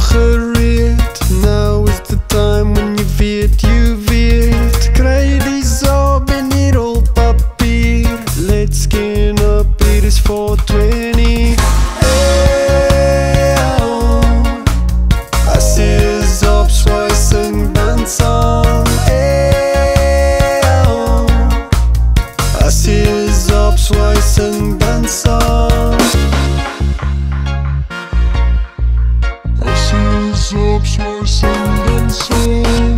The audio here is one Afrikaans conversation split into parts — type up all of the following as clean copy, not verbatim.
gereed. Now is the time when je weet. Kry die saab en die rolpapier. Let's skin up, hier is 420. Hey, oh. As jy is op, swaai, sing, dans saam. Hey, oh. As jy is op, swaai, sing, dans saam. As jy is op, swaai, sing, dans saam.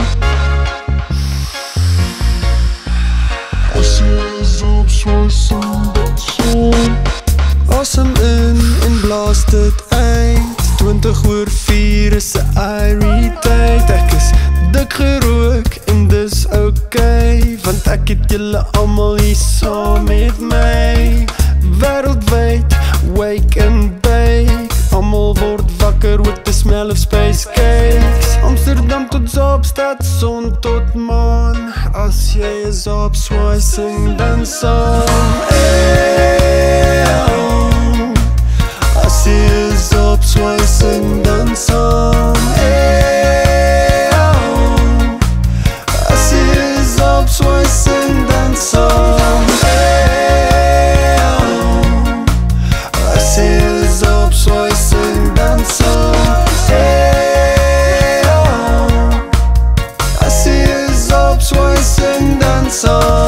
As jy is op, swaai, sing, dans saam. Asem in en blaas dit uit. 20:04 is 'n Irie tyd. Ek is dik gerook en dis okay, want ek het julle almal hier saam met my. Wêreldwyd, wake and bake. Almal word wakker with the smell of space cakes. Amsterdam tot Zaapstad, son tot maan. As jy is op, swaai, sing, dan saam. Hey, oh. As jy is op, swaai, sing, dan saam. Hey, oh. As jy is op, swaai, sing, dan saam. Hey, oh. As jy is op, swaai, sing, dan saam. Hey, oh. As jy is op, swaai, sing, dan saam.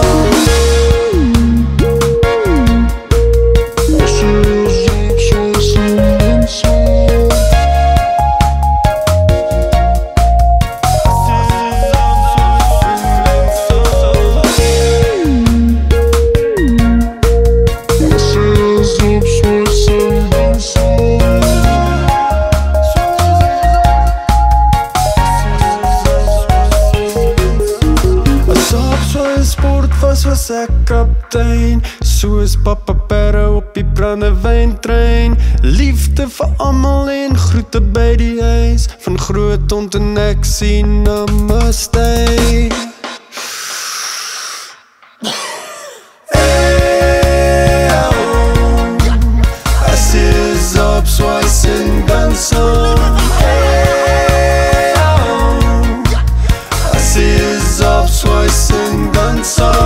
Was ek kaptein, soos Papa Perro op die brandewyn-trein. Liefde vir almal en groete by die huis. Van Grootond en ek sien namaste. Hey, oh. As jy is op, swaai, sing, dan saam. Hey, oh. As jy is op, swaai, sing, dan saam.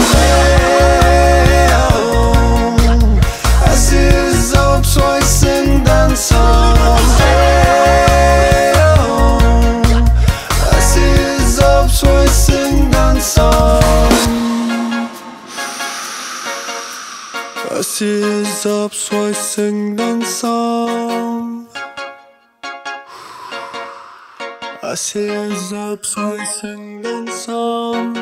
As jy is op, swaai, sing, dan saam. As jy is op, swaai, sing, dan saam.